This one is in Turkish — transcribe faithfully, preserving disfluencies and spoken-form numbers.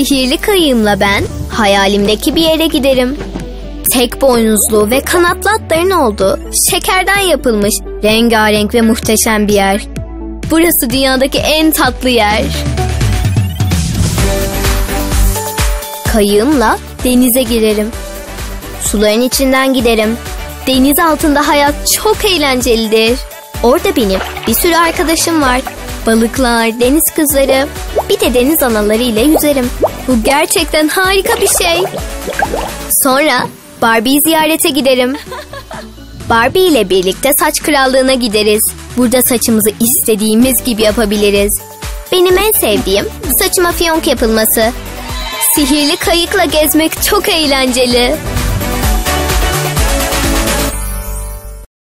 Sihirli kayığımla ben hayalimdeki bir yere giderim. Tek boynuzlu ve kanatlı atların olduğu, şekerden yapılmış, rengarenk ve muhteşem bir yer. Burası dünyadaki en tatlı yer. Kayığımla denize girerim. Suların içinden giderim. Deniz altında hayat çok eğlencelidir. Orada benim bir sürü arkadaşım var. Balıklar, deniz kızları, bir de deniz anaları ile yüzerim. Bu gerçekten harika bir şey. Sonra Barbie'yi ziyarete giderim. Barbie ile birlikte saç krallığına gideriz. Burada saçımızı istediğimiz gibi yapabiliriz. Benim en sevdiğim saçıma fiyonk yapılması. Sihirli kayıkla gezmek çok eğlenceli.